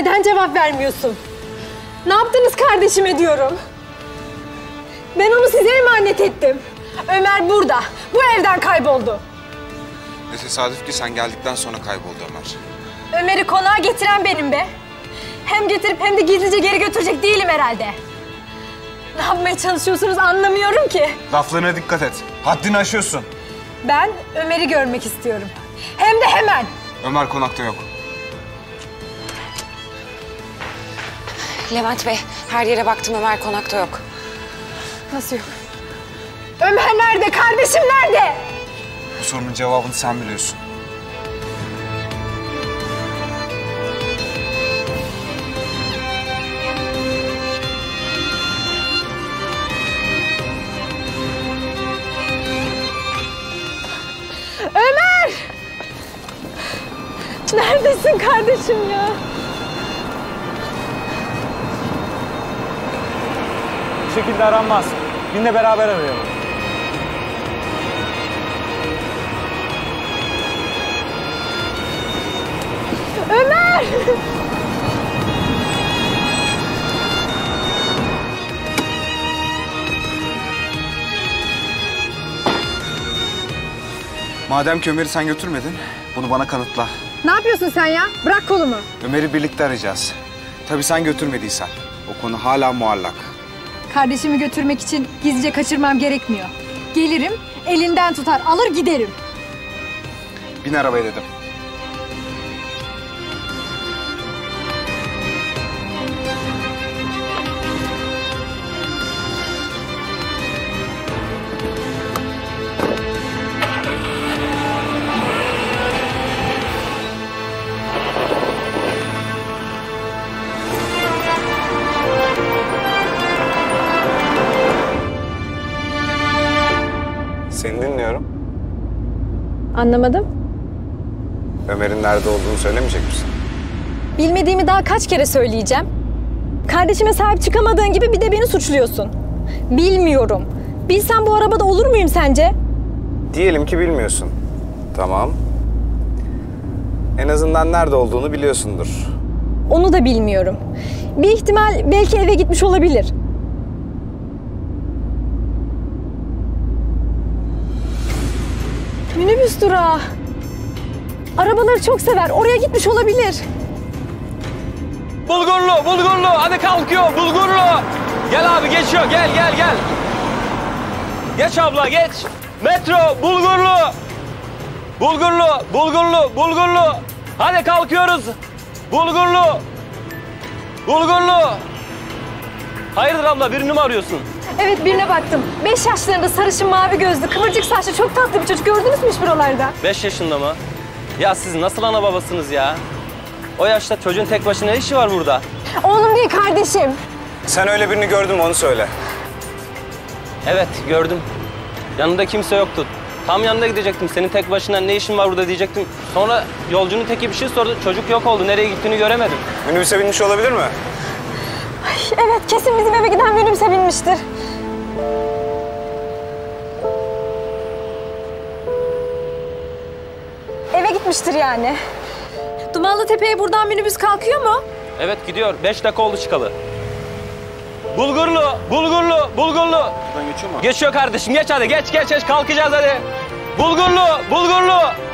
Neden cevap vermiyorsun? Ne yaptınız kardeşime diyorum. Ben onu size emanet ettim. Ömer burada. Bu evden kayboldu. Ne tesadüf ki sen geldikten sonra kayboldu Ömer. Ömer'i konağa getiren benim be. Hem getirip hem de gizlice geri götürecek değilim herhalde. Ne yapmaya çalışıyorsunuz anlamıyorum ki. Laflarına dikkat et. Haddini aşıyorsun. Ben Ömer'i görmek istiyorum. Hem de hemen. Ömer konakta yok. Levent Bey, her yere baktım, Ömer konakta yok. Nasıl yok? Ömer nerede? Kardeşim nerede? Bu sorunun cevabını sen biliyorsun. Ömer! Neredesin kardeşim ya? Bu şekilde aranmaz. Binle beraber arayalım. Ömer! Madem ki Ömer'i sen götürmedin, bunu bana kanıtla. Ne yapıyorsun sen ya? Bırak kolumu. Ömer'i birlikte arayacağız. Tabii sen götürmediysen. O konu hala muallak. Kardeşimi götürmek için gizlice kaçırmam gerekmiyor. Gelirim, elinden tutar, alır giderim. Bin arabaya dedim. Seni dinliyorum. Anlamadım. Ömer'in nerede olduğunu söylemeyecek misin? Bilmediğimi daha kaç kere söyleyeceğim. Kardeşime sahip çıkamadığın gibi bir de beni suçluyorsun. Bilmiyorum. Bilsem bu arabada olur muyum sence? Diyelim ki bilmiyorsun. Tamam. En azından nerede olduğunu biliyorsundur. Onu da bilmiyorum. Bir ihtimal belki eve gitmiş olabilir. Minibüs durağı. Arabaları çok sever. Oraya gitmiş olabilir. Bulgurlu, Bulgurlu. Hadi kalkıyor, Bulgurlu. Gel abi, geçiyor. Gel, gel, gel. Geç abla, geç. Metro, Bulgurlu. Bulgurlu, Bulgurlu, Bulgurlu. Hadi kalkıyoruz. Bulgurlu. Bulgurlu. Hayırdır abla, birini mi arıyorsun? Evet, birine baktım. 5 yaşlarında, sarışın, mavi gözlü, kıvırcık saçlı, çok tatlı bir çocuk. Gördünüz mü hiç buralarda? 5 yaşında mı? Ya siz nasıl ana babasınız ya? O yaşta çocuğun tek başına ne işi var burada? Oğlum değil, kardeşim. Sen öyle birini gördün mü onu söyle. Evet, gördüm. Yanında kimse yoktu. Tam yanında gidecektim. Senin tek başına ne işin var burada diyecektim. Sonra yolcunun teki bir şey sordu. Çocuk yok oldu. Nereye gittiğini göremedim. Minibüse binmiş olabilir mi? Ay, evet, kesin bizim eve giden minibüse binmiştir. Eve gitmiştir yani. Dumanlı Tepe'ye buradan minibüs kalkıyor mu? Evet, gidiyor. 5 dakika oldu çıkalı. Bulgurlu, Bulgurlu, Bulgurlu. Buradan geçiyor mu? Geçiyor kardeşim. Geç hadi. Geç, geç, geç. Kalkacağız hadi. Bulgurlu, Bulgurlu.